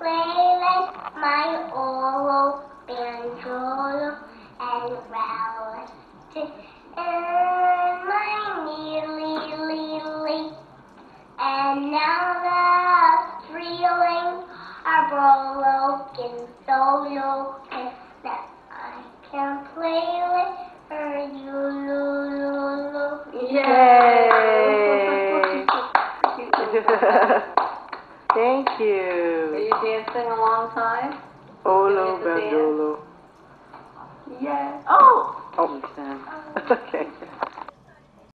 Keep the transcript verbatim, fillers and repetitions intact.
playing my old banjo and relative and my nearly lily. And now the strings are broken, so you'll pick that I can play with her. You, Yay! Thank you. Are you dancing a long time? Olo, bandolo. Yeah. Oh! Oh, okay.